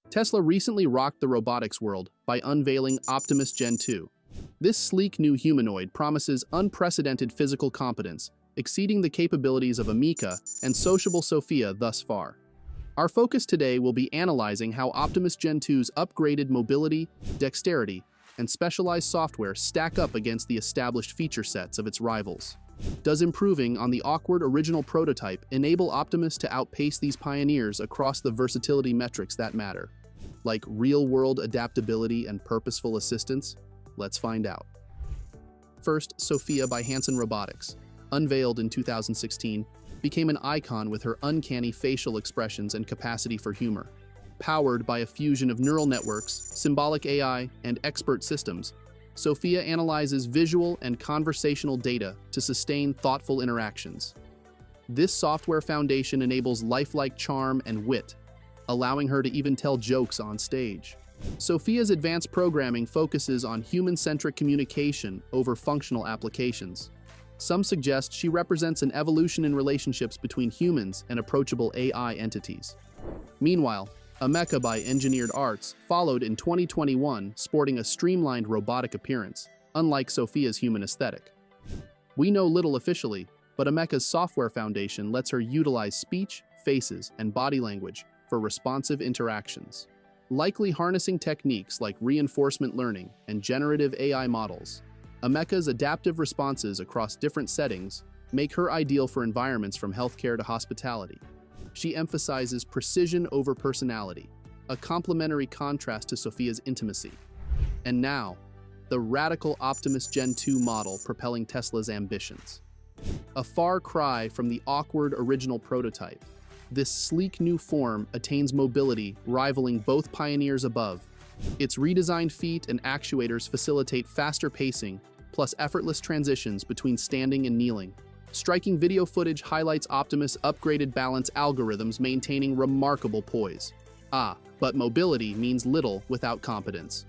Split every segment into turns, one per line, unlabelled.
Tesla recently rocked the robotics world by unveiling Optimus Gen 2. This sleek new humanoid promises unprecedented physical competence, exceeding the capabilities of Ameca and sociable Sophia thus far. Our focus today will be analyzing how Optimus Gen 2's upgraded mobility, dexterity, and specialized software stack up against the established feature sets of its rivals. Does improving on the awkward original prototype enable Optimus to outpace these pioneers across the versatility metrics that matter, like real-world adaptability and purposeful assistance? Let's find out. First, Sophia by Hanson Robotics, unveiled in 2016, became an icon with her uncanny facial expressions and capacity for humor. Powered by a fusion of neural networks, symbolic AI, and expert systems, Sophia analyzes visual and conversational data to sustain thoughtful interactions. This software foundation enables lifelike charm and wit, allowing her to even tell jokes on stage. Sophia's advanced programming focuses on human-centric communication over functional applications. Some suggest she represents an evolution in relationships between humans and approachable AI entities. Meanwhile, Ameca by Engineered Arts followed in 2021, sporting a streamlined robotic appearance, unlike Sophia's human aesthetic. We know little officially, but Ameca's software foundation lets her utilize speech, faces, and body language for responsive interactions. Likely harnessing techniques like reinforcement learning and generative AI models, Ameca's adaptive responses across different settings make her ideal for environments from healthcare to hospitality. She emphasizes precision over personality, a complementary contrast to Sophia's intimacy. And now, the radical Optimus Gen 2 model propelling Tesla's ambitions. A far cry from the awkward original prototype, this sleek new form attains mobility rivaling both pioneers above. Its redesigned feet and actuators facilitate faster pacing, plus effortless transitions between standing and kneeling. Striking video footage highlights Optimus' upgraded balance algorithms maintaining remarkable poise. But mobility means little without competence.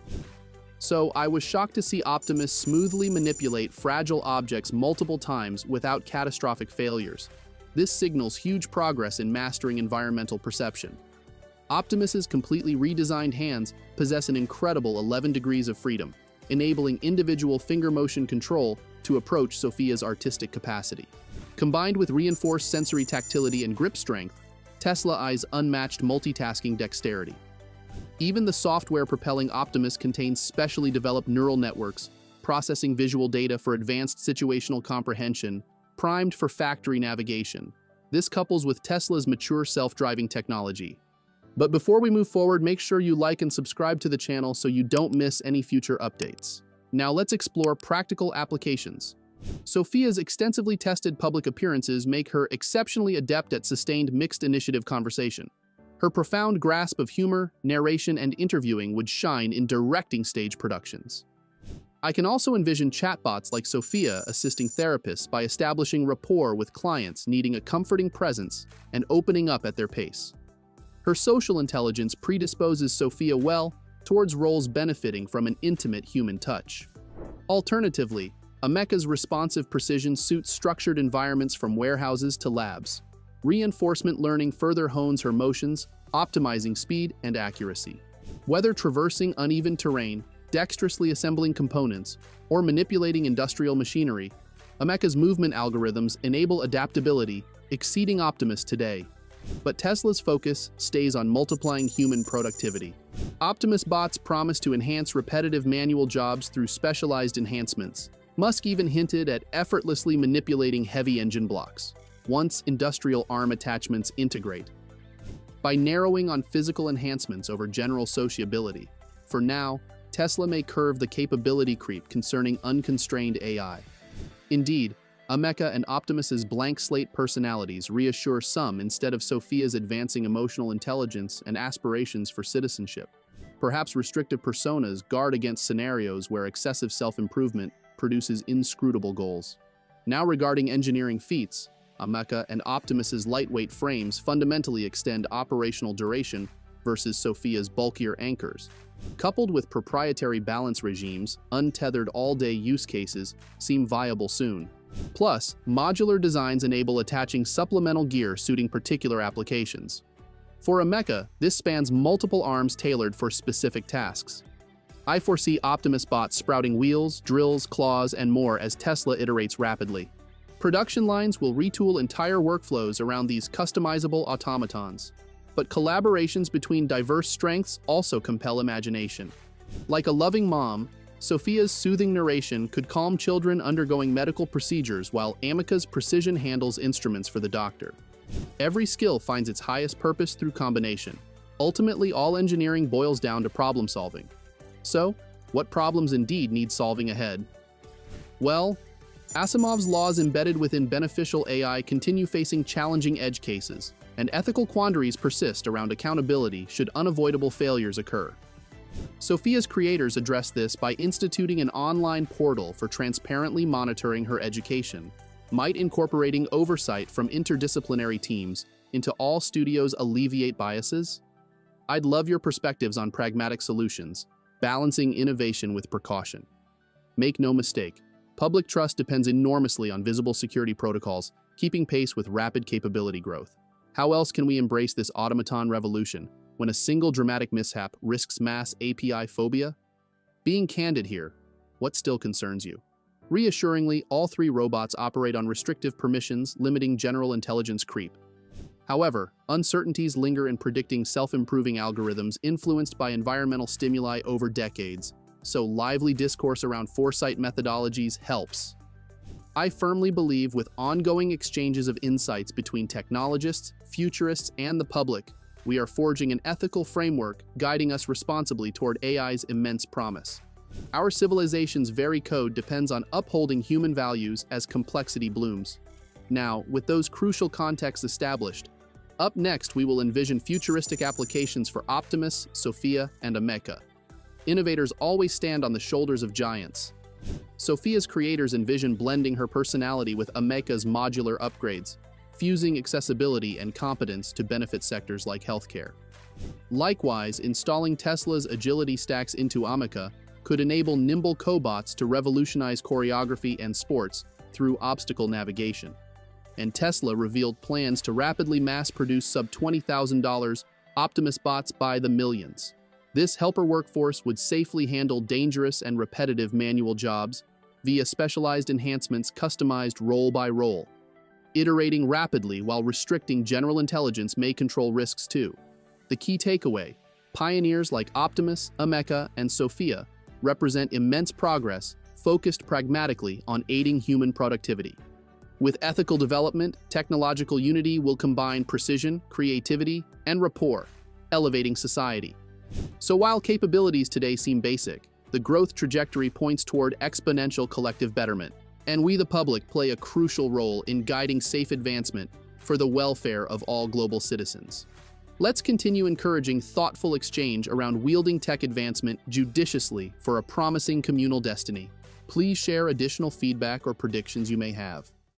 So I was shocked to see Optimus smoothly manipulate fragile objects multiple times without catastrophic failures. This signals huge progress in mastering environmental perception. Optimus's completely redesigned hands possess an incredible 11 degrees of freedom, enabling individual finger motion control to approach Sophia's artistic capacity. Combined with reinforced sensory tactility and grip strength, Tesla eyes unmatched multitasking dexterity. Even the software propelling Optimus contains specially developed neural networks, processing visual data for advanced situational comprehension, primed for factory navigation. This couples with Tesla's mature self-driving technology. But before we move forward, make sure you like and subscribe to the channel so you don't miss any future updates. Now let's explore practical applications. Sophia's extensively tested public appearances make her exceptionally adept at sustained mixed initiative conversation. Her profound grasp of humor, narration, and interviewing would shine in directing stage productions. I can also envision chatbots like Sophia assisting therapists by establishing rapport with clients needing a comforting presence and opening up at their pace. Her social intelligence predisposes Sophia well towards roles benefiting from an intimate human touch. Alternatively, Ameca's responsive precision suits structured environments from warehouses to labs. Reinforcement learning further hones her motions, optimizing speed and accuracy. Whether traversing uneven terrain, dexterously assembling components, or manipulating industrial machinery, Ameca's movement algorithms enable adaptability, exceeding Optimus today. But Tesla's focus stays on multiplying human productivity. Optimus bots promise to enhance repetitive manual jobs through specialized enhancements. Musk even hinted at effortlessly manipulating heavy engine blocks, once industrial arm attachments integrate. By narrowing on physical enhancements over general sociability, for now, Tesla may curve the capability creep concerning unconstrained AI. Indeed, Ameca and Optimus's blank slate personalities reassure some instead of Sophia's advancing emotional intelligence and aspirations for citizenship. Perhaps restrictive personas guard against scenarios where excessive self-improvement produces inscrutable goals. Now regarding engineering feats, Ameca and Optimus's lightweight frames fundamentally extend operational duration versus Sophia's bulkier anchors. Coupled with proprietary balance regimes, untethered all-day use cases seem viable soon. Plus, modular designs enable attaching supplemental gear suiting particular applications. For Ameca, this spans multiple arms tailored for specific tasks. I foresee Optimus bots sprouting wheels, drills, claws, and more as Tesla iterates rapidly. Production lines will retool entire workflows around these customizable automatons. But collaborations between diverse strengths also compel imagination. Like a loving mom, Sophia's soothing narration could calm children undergoing medical procedures while Ameca's precision handles instruments for the doctor. Every skill finds its highest purpose through combination. Ultimately, all engineering boils down to problem solving. So, what problems indeed need solving ahead? Well, Asimov's laws embedded within beneficial AI continue facing challenging edge cases, and ethical quandaries persist around accountability should unavoidable failures occur. Sophia's creators address this by instituting an online portal for transparently monitoring her education, might incorporating oversight from interdisciplinary teams into all studios alleviate biases? I'd love your perspectives on pragmatic solutions, balancing innovation with precaution. Make no mistake, public trust depends enormously on visible security protocols, keeping pace with rapid capability growth. How else can we embrace this automaton revolution when a single dramatic mishap risks mass API phobia? Being candid here, what still concerns you? Reassuringly, all three robots operate on restrictive permissions, limiting general intelligence creep. However, uncertainties linger in predicting self-improving algorithms influenced by environmental stimuli over decades, so lively discourse around foresight methodologies helps. I firmly believe with ongoing exchanges of insights between technologists, futurists, and the public, we are forging an ethical framework guiding us responsibly toward AI's immense promise. Our civilization's very code depends on upholding human values as complexity blooms. Now, with those crucial contexts established, up next we will envision futuristic applications for Optimus, Sophia, and Ameca. Innovators always stand on the shoulders of giants. Sophia's creators envision blending her personality with Ameca's modular upgrades, fusing accessibility and competence to benefit sectors like healthcare. Likewise, installing Tesla's agility stacks into Ameca could enable nimble cobots to revolutionize choreography and sports through obstacle navigation. And Tesla revealed plans to rapidly mass-produce sub-$20,000 Optimus bots by the millions. This helper workforce would safely handle dangerous and repetitive manual jobs via specialized enhancements customized role by role. Iterating rapidly while restricting general intelligence may control risks too. The key takeaway: pioneers like Optimus, Ameca, and Sophia represent immense progress focused pragmatically on aiding human productivity. With ethical development, technological unity will combine precision, creativity, and rapport, elevating society. So while capabilities today seem basic, the growth trajectory points toward exponential collective betterment, and we the public play a crucial role in guiding safe advancement for the welfare of all global citizens. Let's continue encouraging thoughtful exchange around wielding tech advancement judiciously for a promising communal destiny. Please share additional feedback or predictions you may have.